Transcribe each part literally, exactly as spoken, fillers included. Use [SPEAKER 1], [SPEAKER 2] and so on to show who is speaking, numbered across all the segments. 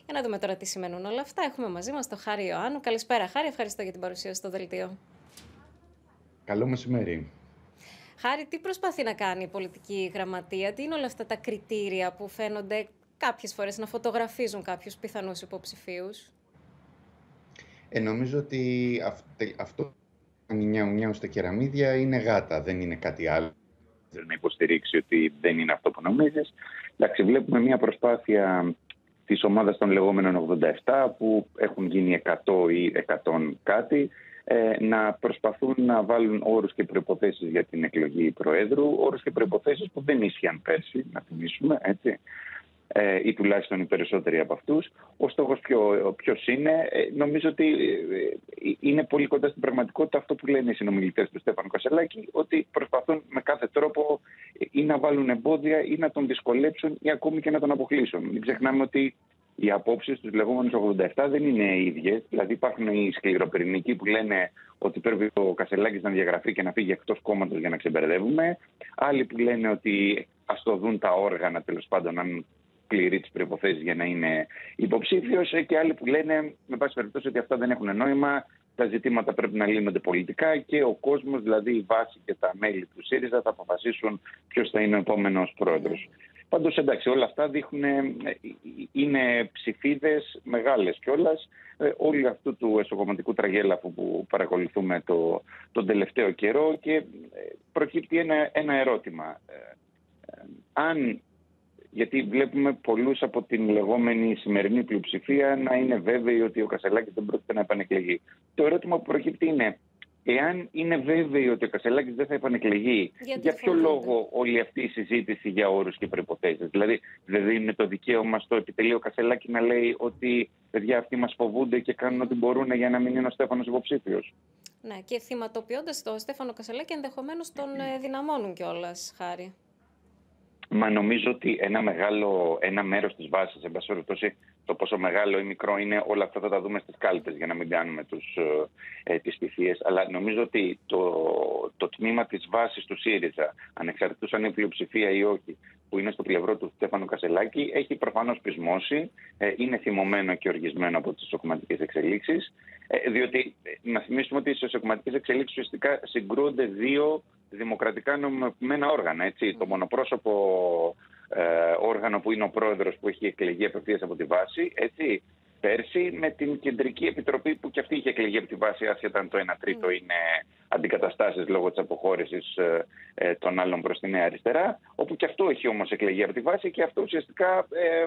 [SPEAKER 1] Για να δούμε τώρα τι σημαίνουν όλα αυτά. Έχουμε μαζί μας τον Χάρη Ιωάννου. Καλησπέρα, Χάρη. Ευχαριστώ για την παρουσία στο δελτίο.
[SPEAKER 2] Καλό μεσημέρι.
[SPEAKER 1] Χάρη, τι προσπαθεί να κάνει η πολιτική γραμματεία, τι είναι όλα αυτά τα κριτήρια που φαίνονται κάποιες φορές να φωτογραφίζουν κάποιους πιθανούς υποψηφίους?
[SPEAKER 2] Ε, νομίζω ότι αυτε, αυτό που κάνει νιάου νιάου στα κεραμίδια είναι γάτα, δεν είναι κάτι άλλο. Δεν να υποστηρίξει ότι δεν είναι αυτό που νομίζεις. Εντάξει, βλέπουμε μια προσπάθεια της ομάδας των λεγόμενων ογδόντα επτά που έχουν γίνει εκατό ή εκατό κάτι, ε, να προσπαθούν να βάλουν όρους και προϋποθέσεις για την εκλογή Προέδρου, όρους και προϋποθέσεις που δεν ίσχυαν πέρσι, να θυμίσουμε, έτσι. Ε, ή τουλάχιστον οι περισσότεροι από αυτούς. Ο στόχος ποιο, ποιος είναι? Ε, νομίζω ότι ε, είναι πολύ κοντά στην πραγματικότητα αυτό που λένε οι συνομιλητές του Στέφανου Κασσελάκη, ότι προσπαθούν με κάθε τρόπο ή να βάλουν εμπόδια ή να τον δυσκολέψουν ή ακόμη και να τον αποκλείσουν. Μην ξεχνάμε ότι οι απόψεις τους λεγόμενους ογδόντα επτά δεν είναι ίδιες. Δηλαδή υπάρχουν οι σκληροπυρηνικοί που λένε ότι πρέπει ο Κασσελάκης να διαγραφεί και να φύγει εκτός κόμματος για να ξεμπερδεύουμε. Άλλοι που λένε ότι ας το δουν τα όργανα, τέλος πάντων, αν πληρεί τις προϋποθέσεις για να είναι υποψήφιος, και άλλοι που λένε, με πάση περιπτώσει, ότι αυτά δεν έχουν νόημα, τα ζητήματα πρέπει να λύνονται πολιτικά και ο κόσμος, δηλαδή η βάση και τα μέλη του ΣΥΡΙΖΑ, θα αποφασίσουν ποιος θα είναι ο επόμενος πρόεδρος. Πάντως, εντάξει, όλα αυτά δείχνουν, είναι ψηφίδες μεγάλες κιόλας, όλου αυτού του εσωκομματικού τραγέλαφου που παρακολουθούμε το, τον τελευταίο καιρό, και προκύπτει ένα, ένα ερώτημα. Αν Γιατί βλέπουμε πολλούς από την λεγόμενη σημερινή πλειοψηφία να είναι βέβαιοι ότι ο Κασσελάκης δεν πρόκειται να επανεκλεγεί. Το ερώτημα που προκύπτει είναι, εάν είναι βέβαιοι ότι ο Κασσελάκης δεν θα επανεκλεγεί,
[SPEAKER 1] Γιατί
[SPEAKER 2] για ποιο
[SPEAKER 1] φοβούνται?
[SPEAKER 2] λόγο όλη αυτή η συζήτηση για όρους και προϋποθέσεις? Δηλαδή, δεν δίνει το δικαίωμα στο επιτελείο Κασσελάκη να λέει ότι παιδιά αυτοί μας φοβούνται και κάνουν ό,τι μπορούν για να μην είναι ο Στέφανος υποψήφιος?
[SPEAKER 1] Ναι, και θυματοποιώντας τον Στέφανο Κασσελάκη, ενδεχομένως τον ε, δυναμώνουν κιόλας, Χάρη.
[SPEAKER 2] Μα νομίζω ότι ένα μεγάλο, ένα μέρος της βάσης, εν πάση περιπτώσει, το πόσο μεγάλο ή μικρό είναι, όλα αυτά θα τα δούμε στις κάλπες για να μην κάνουμε τους, ε, τις πυθίες. Αλλά νομίζω ότι το, το τμήμα της βάσης του ΣΥΡΙΖΑ, ανεξαρτήτως αν είναι πλειοψηφία ή όχι, που είναι στο πλευρό του Στέφανου Κασσελάκη, έχει προφανώς πεισμώσει, ε, είναι θυμωμένο και οργισμένο από τις εσωκομματικές εξελίξεις, ε, διότι ε, να θυμίσουμε ότι στις εσωκομματικές εξελίξεις ουσιαστικά συγκρούονται δύο δημοκρατικά νομιμοποιημένα όργανα. Έτσι. Mm. Το μονοπρόσωπο ε, όργανο που είναι ο πρόεδρος, που έχει εκλεγεί απευθείας από τη βάση, έτσι, πέρσι, με την κεντρική επιτροπή που και αυτή είχε εκλεγεί από τη βάση, άσχετα αν το ένα τρίτο mm. είναι αντικαταστάσεις λόγω της αποχώρησης ε, ε, των άλλων προς τη Νέα Αριστερά, όπου και αυτό έχει όμως εκλεγεί από τη βάση, και αυτό ουσιαστικά ε,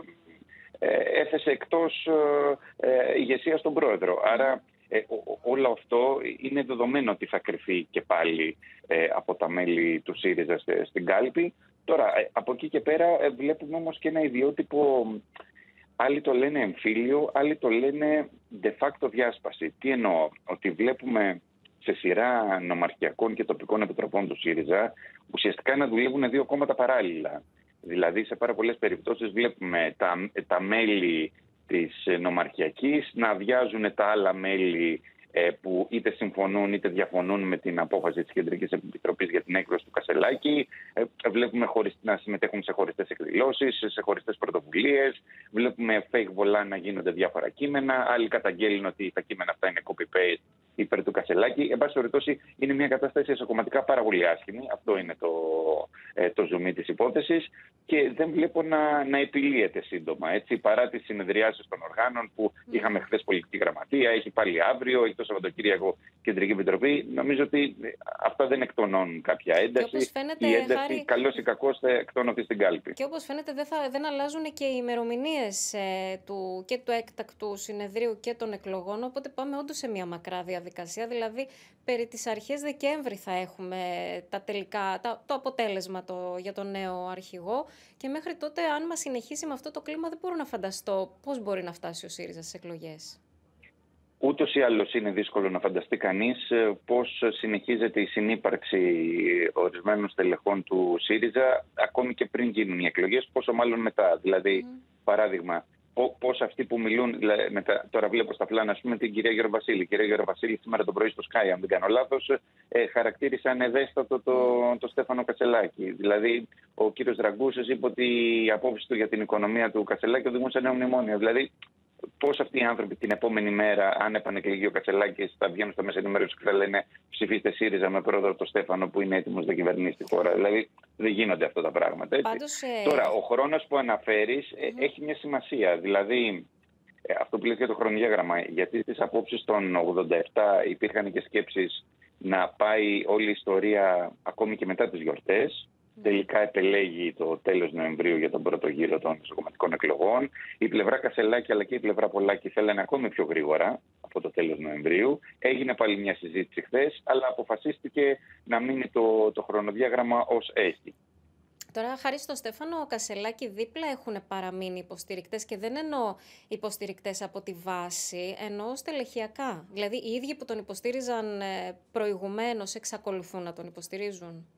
[SPEAKER 2] ε, έθεσε εκτός ε, ε, ηγεσία στον πρόεδρο. Mm. Άρα Ε, ό, όλο αυτό είναι δεδομένο ότι θα κρυφεί και πάλι ε, από τα μέλη του ΣΥΡΙΖΑ στην κάλπη. Τώρα, ε, από εκεί και πέρα ε, βλέπουμε όμως και ένα ιδιότυπο, άλλοι το λένε εμφύλιο, άλλοι το λένε de facto διάσπαση. Τι εννοώ? Ότι βλέπουμε σε σειρά νομαρχιακών και τοπικών επιτροπών του ΣΥΡΙΖΑ ουσιαστικά να δουλεύουν δύο κόμματα παράλληλα. Δηλαδή, σε πάρα πολλές περιπτώσεις βλέπουμε τα, τα μέλη της νομαρχιακής να αδειάζουν τα άλλα μέλη ε, που είτε συμφωνούν είτε διαφωνούν με την απόφαση της Κεντρικής Επιτροπής για την έκδοση του Κασσελάκη. Ε, βλέπουμε χωρισ... να συμμετέχουν σε χωριστές εκδηλώσεις, σε χωριστές πρωτοβουλίες. Βλέπουμε fake βολά να γίνονται διάφορα κείμενα. Άλλοι καταγγέλνουν ότι τα κείμενα αυτά είναι copy-paste υπέρ του Κασσελάκη. Εν πάση περιπτώσει, είναι μια κατάσταση εσωκομματικά πάρα πολύ άσχημη. Αυτό είναι το, ε, το ζουμί της υπόθεσης. Και δεν βλέπω να, να επιλύεται σύντομα. Έτσι, παρά τις συνεδριάσεις των οργάνων που mm. είχαμε χθες πολιτική γραμματεία, έχει πάλι αύριο, έχει το Σαββατοκύριακο Κεντρική Επιτροπή. Νομίζω ότι αυτά δεν εκτονώνουν κάποια ένταση.
[SPEAKER 1] Φαίνεται,
[SPEAKER 2] η ένταση,
[SPEAKER 1] Χάρη,
[SPEAKER 2] καλώς ή κακώς, θα εκτονωθεί στην κάλπη.
[SPEAKER 1] Και όπως φαίνεται δεν, θα, δεν αλλάζουν και οι ημερομηνίες ε, του, και του έκτακτου συνεδρίου και των εκλογών. Οπότε πάμε όντως σε μια μακρά διαδικασία. Δηλαδή, περί τις αρχές Δεκέμβρη θα έχουμε τα τελικά, τα, το αποτέλεσμα το, για τον νέο αρχηγό. Και μέχρι τότε, αν μας συνεχίσει με αυτό το κλίμα, δεν μπορώ να φανταστώ πώς μπορεί να φτάσει ο ΣΥΡΙΖΑ στις εκλογές.
[SPEAKER 2] Ούτως ή άλλως είναι δύσκολο να φανταστεί κανείς πώς συνεχίζεται η συνύπαρξη ορισμένων στελεχών του ΣΥΡΙΖΑ ακόμη και πριν γίνουν οι εκλογές, πόσο μάλλον μετά. Δηλαδή, mm. παράδειγμα, πώς αυτοί που μιλούν, δηλαδή, μετά, τώρα βλέπω στα πλάνα, ας πούμε, την κυρία Γεροβασίλη. Η κυρία Γεροβασίλη σήμερα το πρωί στο Sky, αν δεν κάνω λάθος, ε, χαρακτήρισε ανεδέστατο το, το, το Στέφανο Κασσελάκη. Δηλαδή, ο κύριος Ραγκούσης είπε ότι η απόφαση του για την οικονομία του Κασσελάκη οδηγούν σε νέο μνημόνιο. Δηλαδή, πώς αυτοί οι άνθρωποι την επόμενη μέρα, αν επανεκλεγεί ο Κασσελάκης, θα βγαίνουν στα μέσα ενημέρωση και θα λένε ψηφίστε ΣΥΡΙΖΑ με πρόεδρο τον Στέφανο που είναι έτοιμος να κυβερνήσει τη χώρα. Δηλαδή δεν γίνονται αυτά τα πράγματα. Έτσι.
[SPEAKER 1] Πάντως, ε...
[SPEAKER 2] Τώρα, ο χρόνος που αναφέρεις mm-hmm. έχει μια σημασία. Δηλαδή, αυτό που λέει και το χρονοδιάγραμμα, γιατί στις απόψεις των ογδόντα επτά υπήρχαν και σκέψεις να πάει όλη η ιστορία ακόμη και μετά τις γιορτές. Mm. Τελικά επελέγει το τέλος Νοεμβρίου για τον πρώτο γύρο των εσωκομματικών εκλογών. Η πλευρά Κασσελάκη αλλά και η πλευρά Πολάκη θέλανε ακόμη πιο γρήγορα από το τέλος Νοεμβρίου. Έγινε πάλι μια συζήτηση χθες, αλλά αποφασίστηκε να μείνει το, το χρονοδιάγραμμα ως έχει.
[SPEAKER 1] Τώρα, χάρη στο Στέφανο Κασσελάκη, δίπλα έχουν παραμείνει υποστηρικτές και δεν εννοώ υποστηρικτές από τη βάση, εννοώ στελεχειακά. Δηλαδή, οι ίδιοι που τον υποστήριζαν προηγουμένως εξακολουθούν να τον υποστηρίζουν.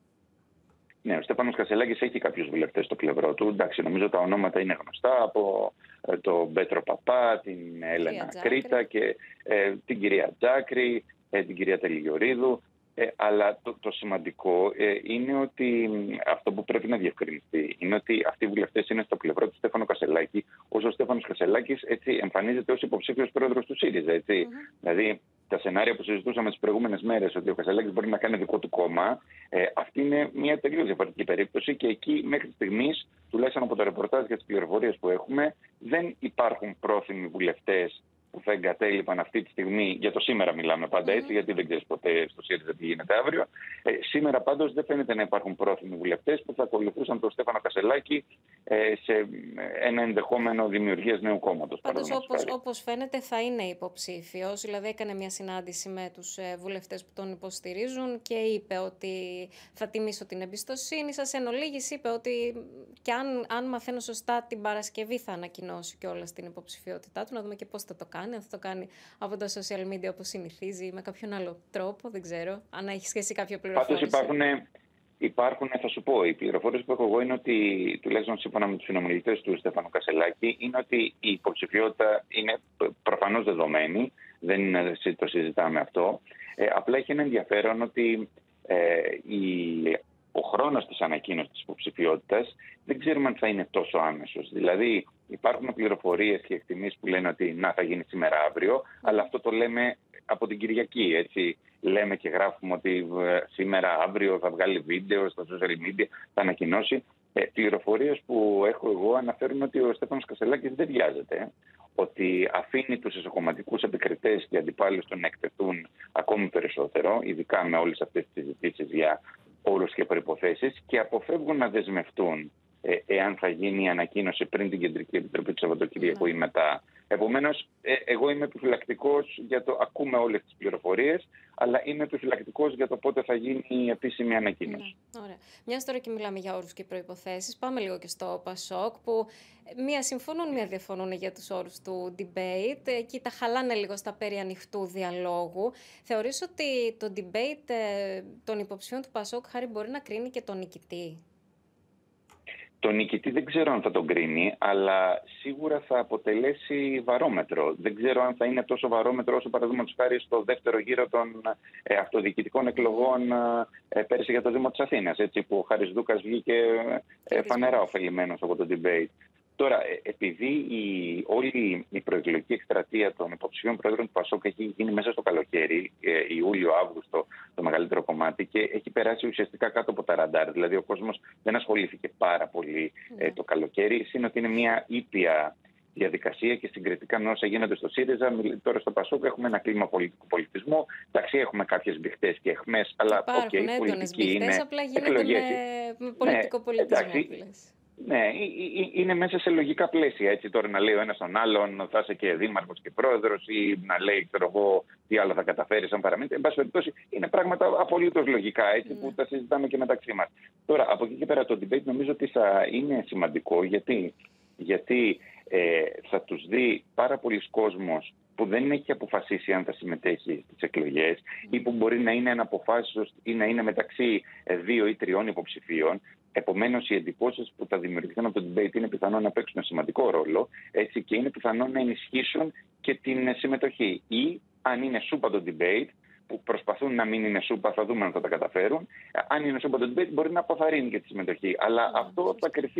[SPEAKER 2] Ναι, ο Στέφανος Κασσελάκης έχει κάποιους βουλευτές στο πλευρό του. Εντάξει, νομίζω τα ονόματα είναι γνωστά από τον Πέτρο Παπά, την Έλενα Κρήτα και ε, την κυρία Τζάκρη, ε, την κυρία Τελιγιορίδου. Ε, αλλά το, το σημαντικό ε, είναι ότι αυτό που πρέπει να διευκρινιστεί είναι ότι αυτοί οι βουλευτές είναι στο πλευρό του Στέφανου Κασσελάκη, όσο ο Στέφανος Κασσελάκης έτσι εμφανίζεται ως υποψήφιος πρόεδρος του ΣΥΡΙΖΑ. Έτσι. Mm-hmm. Δηλαδή, τα σενάρια που συζητούσαμε τις προηγούμενες μέρες, ότι ο Κασσελάκης μπορεί να κάνει δικό του κόμμα, ε, αυτή είναι μια τελείως διαφορετική περίπτωση και εκεί μέχρι στιγμής, τουλάχιστον από το ρεπορτάζ και τις πληροφορίες που έχουμε, δεν υπάρχουν πρόθυμοι βουλευτές που θα εγκατέλειπαν αυτή τη στιγμή, για το σήμερα μιλάμε πάντα έτσι, mm-hmm. γιατί δεν ξέρεις ποτέ στο ΣΥΡΙΖΑ τι γίνεται αύριο. Ε, σήμερα πάντως δεν φαίνεται να υπάρχουν πρόθυμοι βουλευτές που θα ακολουθούσαν τον Στέφανο Κασσελάκη ε, σε ένα ενδεχόμενο δημιουργίας νέου κόμματος.
[SPEAKER 1] Πάντως όπως, όπως φαίνεται θα είναι υποψήφιος, δηλαδή έκανε μια συνάντηση με τους ε, βουλευτές που τον υποστηρίζουν και είπε ότι θα τιμήσω την εμπιστοσύνη σας. Εν ολίγης είπε ότι και αν, αν μαθαίνω σωστά την Παρασκευή θα ανακοινώσει κιόλας την υποψηφιότητά του, να δούμε και πώς θα το κάνει. Αν θα το κάνει από τα social media όπως συνηθίζει ή με κάποιον άλλο τρόπο, δεν ξέρω. Αν έχει σχέση κάποια πληροφόρηση.
[SPEAKER 2] Πάντως υπάρχουν, υπάρχουν, θα σου πω, οι πληροφορίες που έχω εγώ είναι ότι, τουλάχιστον σύμφωνα με τους συνομιλητές του Στέφανου Κασσελάκη, είναι ότι η υποψηφιότητα είναι προφανώς δεδομένη. Δεν είναι, το συζητάμε αυτό. Ε, απλά έχει ένα ενδιαφέρον ότι ε, η, ο χρόνος της ανακοίνωσης της υποψηφιότητας δεν ξέρουμε αν θα είναι τόσο άμεσος. Δηλαδή, υπάρχουν πληροφορίες και εκτιμήσεις που λένε ότι να θα γίνει σήμερα αύριο, αλλά αυτό το λέμε από την Κυριακή. Έτσι. Λέμε και γράφουμε ότι σήμερα αύριο θα βγάλει βίντεο στα social media, θα ανακοινώσει. Ε, πληροφορίες που έχω εγώ αναφέρουν ότι ο Στέφανος Κασσελάκης δεν βιάζεται, ότι αφήνει τους εσωκομματικούς επικριτές και αντιπάλους τον να εκτεθούν ακόμη περισσότερο, ειδικά με όλες αυτές τις συζητήσεις για όρους και προϋποθέσεις, και αποφεύγουν να δεσμευτούν ε, εάν θα γίνει η ανακοίνωση πριν την Κεντρική Επιτροπή του Σαββατοκύριακου ή μετά. Επομένως, ε, εγώ είμαι επιφυλακτικός για το ακούμε όλες τις πληροφορίες, αλλά είμαι επιφυλακτικός για το πότε θα γίνει η επίσημη ανακοίνωση.
[SPEAKER 1] Ναι, ωραία. Μιας τώρα και μιλάμε για όρους και προϋποθέσεις, πάμε λίγο και στο Πασόκ, που μία συμφωνούν, μία διαφωνούν για τους όρους του debate. Εκεί τα χαλάνε λίγο στα περί ανοιχτού διαλόγου. Θεωρείς ότι το debate των υποψηφίων του Πασόκ, Χάρη, μπορεί να κρίνει και τον νικητή?
[SPEAKER 2] Το νικητή δεν ξέρω αν θα τον κρίνει, αλλά σίγουρα θα αποτελέσει βαρόμετρο. Δεν ξέρω αν θα είναι τόσο βαρόμετρο όσο, παραδείγματος χάρη, στο δεύτερο γύρο των ε, αυτοδιοικητικών εκλογών ε, πέρυσι για το Δήμο της Αθήνας, έτσι, που ο Χάρης Δούκας βγήκε ε, φανερά ωφελημένος από το debate. Τώρα, επειδή η, όλη η προεκλογική εκστρατεία των υποψηφίων πρόεδρων του Πασόκ έχει γίνει μέσα στο καλοκαίρι, ε, Ιούλιο-Αύγουστο, το μεγαλύτερο κομμάτι, και έχει περάσει ουσιαστικά κάτω από τα ραντάρ. Δηλαδή, ο κόσμος δεν ασχολήθηκε πάρα πολύ ε, το καλοκαίρι. Είναι ότι είναι μια ήπια διαδικασία και συγκριτικά με όσα γίνονται στο ΣΥΡΙΖΑ. Τώρα στο Πασόκ έχουμε ένα κλίμα πολιτικού πολιτισμού. Εντάξει, έχουμε κάποιες μπιχτές και αιχμές, αλλά
[SPEAKER 1] υπάρχουν
[SPEAKER 2] okay,
[SPEAKER 1] έντονες μπιχτές, απλά γίνεται
[SPEAKER 2] εκλογές.
[SPEAKER 1] με, με πολιτικό ναι, πολιτισμό.
[SPEAKER 2] Εντάξει, ναι, είναι μέσα σε λογικά πλαίσια. Έτσι, τώρα να λέει ο ένας τον άλλον θα είσαι και δήμαρχος και πρόεδρος, ή να λέει, ξέρω εγώ, τι άλλο θα καταφέρει αν παραμείνει. Εν πάση περιπτώσει, είναι πράγματα απολύτως λογικά, έτσι, mm. που τα συζητάμε και μεταξύ μας. Τώρα, από εκεί και πέρα, το debate νομίζω ότι θα είναι σημαντικό, γιατί, γιατί ε, θα τους δει πάρα πολλοί κόσμος που δεν έχει αποφασίσει αν θα συμμετέχει στις εκλογές mm. ή που μπορεί να είναι αναποφάσιστος ή να είναι μεταξύ δύο ή τριών υποψηφίων. Επομένως, οι εντυπώσεις που θα δημιουργηθούν από το debate είναι πιθανό να παίξουν ένα ρόλο, έτσι, και είναι πιθανό να ενισχύσουν και την συμμετοχή. Ή, αν είναι σούπα το debate, που προσπαθούν να μην είναι σούπα, θα δούμε αν θα τα καταφέρουν. Αν είναι σούπα το debate, μπορεί να αποθαρρύνει και τη συμμετοχή. Αλλά mm. αυτό θα κρυφεί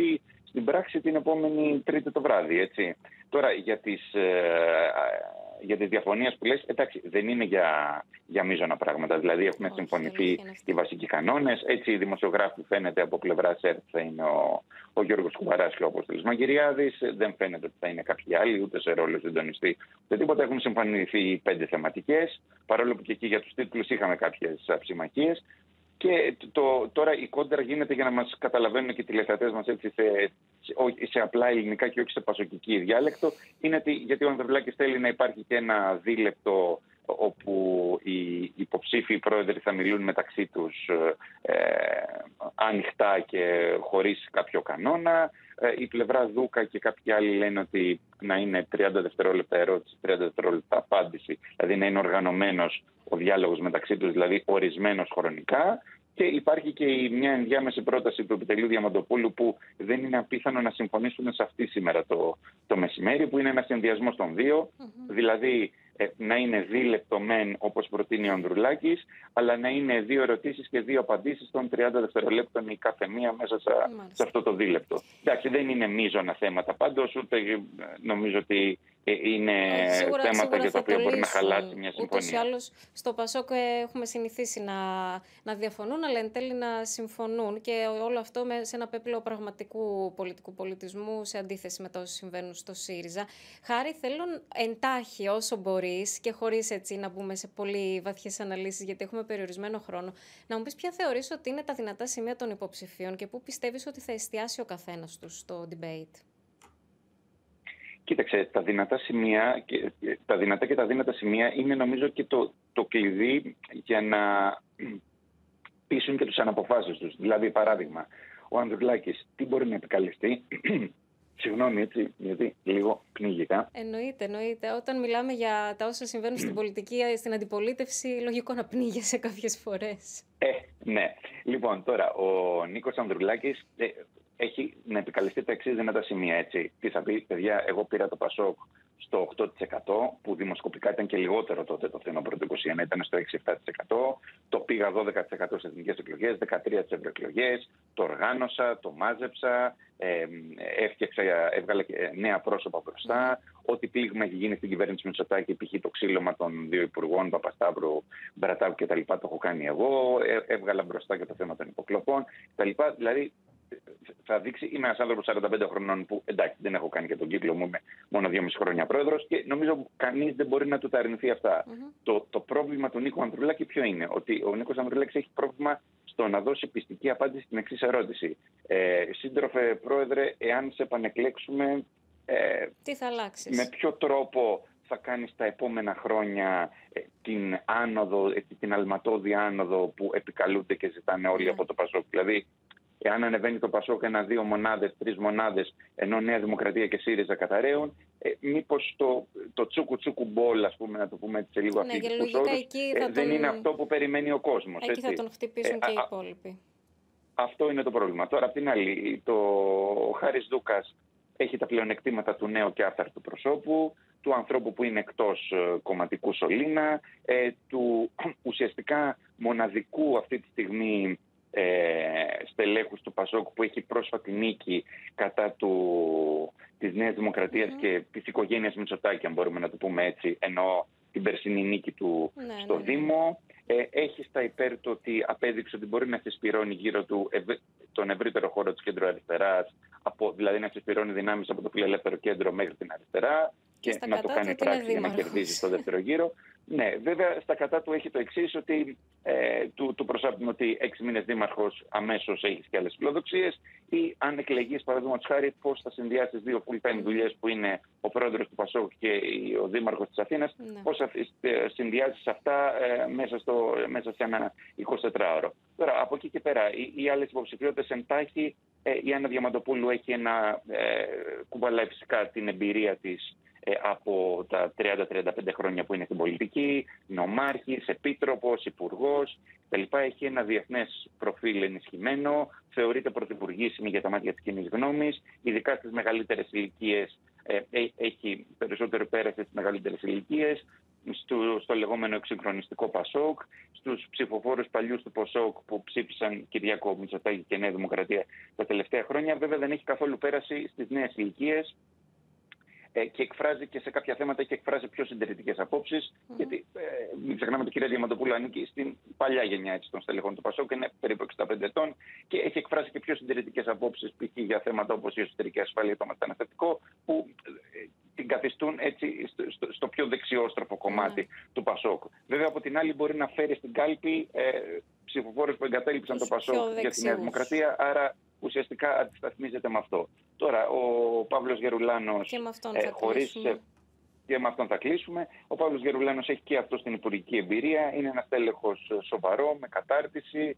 [SPEAKER 2] στην πράξη την επόμενη Τρίτη το βράδυ. Έτσι. Τώρα για τις, ε, για τις διαφωνίες που λες, εντάξει, δεν είναι για, για μείζωνα πράγματα. Δηλαδή έχουν
[SPEAKER 1] Όχι,
[SPEAKER 2] συμφωνηθεί οι βασικοί κανόνες. Έτσι, οι δημοσιογράφοι φαίνεται από πλευρά ΣΕΡΤ θα είναι ο, ο Γιώργος Κουβαράς και ο Απόστολος Μαγκυριάδης. Δεν φαίνεται ότι θα είναι κάποιοι άλλοι, ούτε σε ρόλο συντονιστή, ούτε τίποτα. Έχουν συμφωνηθεί πέντε θεματικές, παρόλο που και εκεί για τους τίτλους είχαμε κάποιες αψημαχίες. Και το, τώρα η κόντρα γίνεται για να μας καταλαβαίνουν και οι τηλεθεατές μας έτσι σε, σε, σε απλά ελληνικά και όχι σε πασοκική διάλεκτο. Είναι ότι, γιατί ο Ανδρουλάκης θέλει να υπάρχει και ένα δίλεπτο όπου οι υποψήφοι πρόεδροι θα μιλούν μεταξύ τους ε, ανοιχτά και χωρίς κάποιο κανόνα. Ε, η πλευρά Δούκα και κάποιοι άλλοι λένε ότι να είναι τριάντα δευτερόλεπτα ερώτηση, τριάντα δευτερόλεπτα απάντηση, δηλαδή να είναι οργανωμένος ο διάλογος μεταξύ τους, δηλαδή ορισμένος χρονικά. Και υπάρχει και η μια ενδιάμεση πρόταση του επιτελείου Διαμαντοπούλου που δεν είναι απίθανο να συμφωνήσουν σε αυτή σήμερα το, το μεσημέρι, που είναι ένα συνδυασμό των δύο, mm-hmm. δηλαδή ε, να είναι δίλεπτο μεν όπως προτείνει ο Ανδρουλάκης, αλλά να είναι δύο ερωτήσεις και δύο απαντήσεις των τριάντα δευτερολέπτων η κάθε μία μέσα σε, σε αυτό το δίλεπτο. Εντάξει, δεν είναι μείζωνα θέματα πάντως, ούτε νομίζω ότι είναι
[SPEAKER 1] σίγουρα,
[SPEAKER 2] θέματα
[SPEAKER 1] σίγουρα
[SPEAKER 2] για τα οποία
[SPEAKER 1] το
[SPEAKER 2] μπορεί να
[SPEAKER 1] λύσουν.
[SPEAKER 2] χαλάσει μια συμφωνία.
[SPEAKER 1] Ούτως ή άλλως στο Πασόκ έχουμε συνηθίσει να, να διαφωνούν, αλλά εν τέλει να συμφωνούν, και όλο αυτό με, σε ένα πέπλο πραγματικού πολιτικού πολιτισμού, σε αντίθεση με τα όσα συμβαίνουν στο ΣΥΡΙΖΑ. Χάρη, θέλω εντάχει όσο μπορείς και χωρίς έτσι να μπούμε σε πολύ βαθιές αναλύσεις, γιατί έχουμε περιορισμένο χρόνο, να μου πεις ποια θεωρείς ότι είναι τα δυνατά σημεία των υποψηφίων και πού πιστεύεις ότι θα εστιάσει ο καθένας τους στο debate.
[SPEAKER 2] Κοίταξε, τα δυνατά σημεία, τα δυνατά και τα δύνατα σημεία είναι νομίζω και το, το κλειδί για να πείσουν και τους αναποφάσεις τους. Δηλαδή, παράδειγμα, ο Ανδρουλάκης τι μπορεί να επικαλεστεί, συγγνώμη έτσι, γιατί λίγο πνίγηκα.
[SPEAKER 1] Εννοείται, εννοείται. Όταν μιλάμε για τα όσα συμβαίνουν στην πολιτική, στην αντιπολίτευση, λογικό να πνίγεσαι κάποιες φορές.
[SPEAKER 2] Ε, ναι. Λοιπόν, τώρα, ο Νίκος Ανδρουλάκης ε, έχει να επικαλεστεί τα εξής δυνατά σημεία, έτσι. Τι θα πει, παιδιά, εγώ πήρα το Πασόκ στο οκτώ τοις εκατό, που δημοσκοπικά ήταν και λιγότερο τότε το φθινόπωρο του είκοσι ένα, ήταν στο έξι με επτά τοις εκατό. Το πήγα δώδεκα τοις εκατό στις εθνικές εκλογές, δεκατρία τοις εκατό στις ευρωεκλογές, το οργάνωσα, το μάζεψα, ε, έφτιαξα, έβγαλα νέα πρόσωπα μπροστά. Ό,τι πλήγμα έχει γίνει στην κυβέρνηση Μητσοτάκη, π.χ. το ξύλωμα των δύο υπουργών, Παπασταύρου, Μπρατάκου κτλ., το έχω κάνει εγώ. Έβγαλα μπροστά και το θέμα των υποκλοπών κτλ. Δηλαδή, θα δείξει, είμαι ένας άνθρωπος σαράντα πέντε χρονών που εντάξει δεν έχω κάνει και τον κύκλο μου, είμαι μόνο δυόμιση χρόνια πρόεδρος και νομίζω κανείς δεν μπορεί να του τα αρνηθεί αυτά. Mm-hmm. Το, το πρόβλημα του Νίκου Ανδρουλάκη ποιο είναι? Ότι ο Νίκος Ανδρουλάκης έχει πρόβλημα στο να δώσει πιστική απάντηση στην εξής ερώτηση. Ε, σύντροφε πρόεδρε, εάν σε επανεκλέξουμε, ε,
[SPEAKER 1] τι θα αλλάξεις?
[SPEAKER 2] Με ποιο τρόπο θα κάνεις τα επόμενα χρόνια ε, την άνοδο, ε, την αλματώδη άνοδο που επικαλούνται και ζητάνε όλοι mm-hmm. από το Πασόκ? Δηλαδή, εάν ανεβαίνει το Πασόκ ένα-δύο μονάδες, τρεις μονάδες, ενώ Νέα Δημοκρατία και ΣΥΡΙΖΑ καταραίουν, ε, μήπως το, το τσούκου τσούκου μπολ, ας πούμε, να το πούμε έτσι σε λίγο
[SPEAKER 1] ναι,
[SPEAKER 2] αφήγητους όρους, ε,
[SPEAKER 1] τον...
[SPEAKER 2] δεν είναι αυτό που περιμένει ο κόσμος.
[SPEAKER 1] Εκεί
[SPEAKER 2] έτσι.
[SPEAKER 1] θα τον χτυπήσουν ε, και
[SPEAKER 2] α,
[SPEAKER 1] οι υπόλοιποι.
[SPEAKER 2] Αυτό είναι το πρόβλημα. Τώρα, απ' την άλλη, το ο Χάρης Δούκας έχει τα πλεονεκτήματα του νέου και άφθαρτου προσώπου, του ανθρώπου που είναι εκτός ε, κομματικού σωλήνα, ε, του ουσιαστικά μοναδικού αυτή τη στιγμή Ε, στελέχους του Πασόκ που έχει πρόσφατη νίκη κατά του, της Νέας Δημοκρατίας mm-hmm. και της οικογένειας Μητσοτάκη, αν μπορούμε να το πούμε έτσι, ενώ την περσινή νίκη του ναι, στο ναι, Δήμο. Ε, έχει στα υπέρ του ότι απέδειξε ότι μπορεί να συσπηρώνει γύρω του ευ... τον ευρύτερο χώρο της κέντρο-αριστεράς, από, δηλαδή να συσπηρώνει δυνάμεις από το φιλελεύθερο κέντρο μέχρι την αριστερά και, και να το κάνει πράξη για να κερδίζει στο δεύτερο γύρο. Ναι, βέβαια στα κατά του έχει το εξής, ότι ε, του, του προσάπτουν ότι έξι μήνες δήμαρχος αμέσως έχεις και άλλες φιλοδοξίες, ή αν εκλεγείς παραδείγματος χάρη πώς θα συνδυάσεις δύο full-time δουλειές που είναι ο πρόεδρος του Πασόκ και ο δήμαρχος της Αθήνας, ναι. πώς θα συνδυάσεις αυτά ε, μέσα, στο, μέσα σε ένα εικοσιτετράωρο. Τώρα από εκεί και πέρα οι, οι άλλες υποψηφιότητες εντάχει, ε, η Άννα Διαμαντοπούλου έχει ένα ε, κουβαλάει φυσικά την εμπειρία της Ε, από τα τριάντα με τριάντα πέντε χρόνια που είναι στην πολιτική, νομάρχης, επίτροπος, υπουργός κτλ. Έχει ένα διεθνές προφίλ ενισχυμένο, θεωρείται πρωθυπουργήσιμη για τα μάτια της κοινής γνώμης, ειδικά στις μεγαλύτερες ηλικίες, ε, έχει περισσότερο πέρασε στις μεγαλύτερες ηλικίες στο, στο λεγόμενο εξυγχρονιστικό Πασόκ, στους ψηφοφόρους παλιούς του Πασόκ που ψήφισαν Κυριάκο Μητσοτάκη και Νέα Δημοκρατία τα τελευταία χρόνια. Βέβαια δεν έχει καθόλου πέρασει στις νέες ηλικίες και εκφράζει και σε κάποια θέματα έχει εκφράσει πιο συντηρητικές απόψεις. Mm-hmm. Γιατί ε, μην ξεχνάμε ότι η κυρία Διαμαντοπούλου ανήκει στην παλιά γενιά έτσι, των στελεχών του Πασόκ, είναι περίπου εξήντα πέντε ετών και έχει εκφράσει και πιο συντηρητικές απόψεις, π.χ. για θέματα όπως η εσωτερική ασφάλεια, το μεταναστευτικό, που ε, την καθιστούν έτσι στο, στο, στο πιο δεξιόστροφο κομμάτι mm-hmm. του Πασόκ. Βέβαια, από την άλλη, μπορεί να φέρει στην κάλπη ε, ψηφοφόρους που εγκατέλειψαν το Πασόκ για τη Νέα Δημοκρατία, άρα ουσιαστικά αντισταθμίζεται με αυτό. Τώρα, ο Παύλος Γερουλάνος,
[SPEAKER 1] και με αυτόν
[SPEAKER 2] ε,
[SPEAKER 1] θα
[SPEAKER 2] χωρίς,
[SPEAKER 1] κλείσουμε.
[SPEAKER 2] Και με αυτόν θα κλείσουμε. Ο Παύλος Γερουλάνος έχει και αυτό στην υπουργική εμπειρία. Είναι ένας τέλεχος σοβαρό, με κατάρτιση,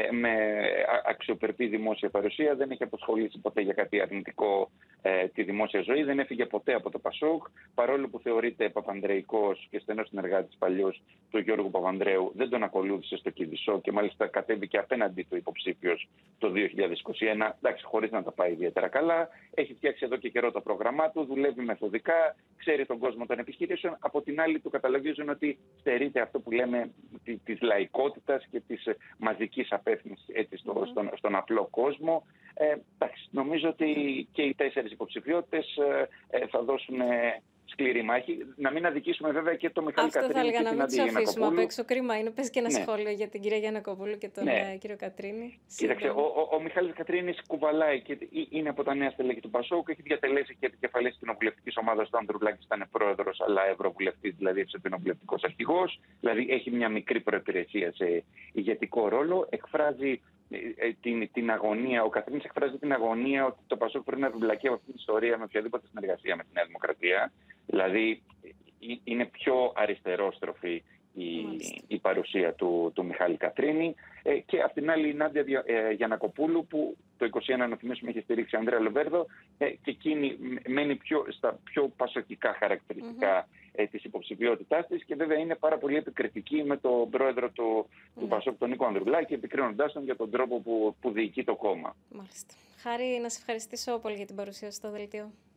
[SPEAKER 2] με αξιοπρεπή δημόσια παρουσία. Δεν έχει αποσχολήσει ποτέ για κάτι αρνητικό ε, τη δημόσια ζωή. Δεν έφυγε ποτέ από το Πασόκ. Παρόλο που θεωρείται παπανδρεϊκός και στενός συνεργάτης παλιός του Γιώργου Παπανδρέου, δεν τον ακολούθησε στο Κηδισό και μάλιστα κατέβηκε απέναντί του υποψήφιος το δύο χιλιάδες είκοσι ένα. Εντάξει, χωρίς να τα πάει ιδιαίτερα καλά. Έχει φτιάξει εδώ και καιρό το πρόγραμμά του, δουλεύει μεθοδικά, ξέρει τον κόσμο των επιχειρήσεων. Από την άλλη, του καταλογίζουν ότι στερείται αυτό που λέμε της λαϊκότητας και της μαζικής απεύθυνσης έτσι, στο, mm-hmm. στον, στον απλό κόσμο. Ε, εντάξει, νομίζω ότι και οι τέσσερις υποψηφιότητες ε, θα δώσουν ε, σκληρή μάχη. Να μην αδικήσουμε βέβαια και το Μιχάλη Κατρίνη.
[SPEAKER 1] Αυτό θα έλεγα,
[SPEAKER 2] να
[SPEAKER 1] μην τους αφήσουμε απ' έξω. Κρίμα είναι. Πες και ένα
[SPEAKER 2] ναι.
[SPEAKER 1] σχόλιο για την κυρία Γιαννακοπούλου και τον ναι. κύριο Κατρίνη.
[SPEAKER 2] Κοίταξε, ο, ο, ο Μιχάλης Κατρίνης κουβαλάει και είναι από τα νέα στελέχη του Πασόκ. Έχει διατελέσει και επικεφαλής της κοινοβουλευτικής ομάδας του Ανδρουλάκη, ήταν πρόεδρος, αλλά ευρωβουλευτής, δηλαδή ευσεβηνοβουλευτικός αρχηγός. Δηλαδή έχει μια μικρή προϋπηρεσία σε ηγετικό ρόλο. Εκφράζει την, την αγωνία, ο Κατρίνης εκφράζει την αγωνία ότι το Πασόκ πρέπει να εμπλακεί από αυτή την ιστορία με οποιαδήποτε συνεργασία με τη Νέα Δημοκρατία. Δηλαδή είναι πιο αριστερόστροφη η, η παρουσία του, του Μιχάλη Κατρίνη ε, και απ' την άλλη η Νάντια ε, Γιαννακοπούλου που το είκοσι ένα να θυμίσουμε έχει στηρίξει Ανδρέα Λοβέρδο ε, και εκείνη μένει πιο, στα πιο πασοκικά χαρακτηριστικά mm-hmm. ε, της υποψηφιότητάς της και βέβαια είναι πάρα πολύ επικριτική με τον πρόεδρο του, mm-hmm. του Πασόκ, τον Νίκο Ανδρουλάκη, επικρίνοντάς τον για τον τρόπο που, που διοικεί το κόμμα.
[SPEAKER 1] Μάλιστα. Χάρη, να σε ευχαριστήσω πολύ για την παρουσία στο δελτίο.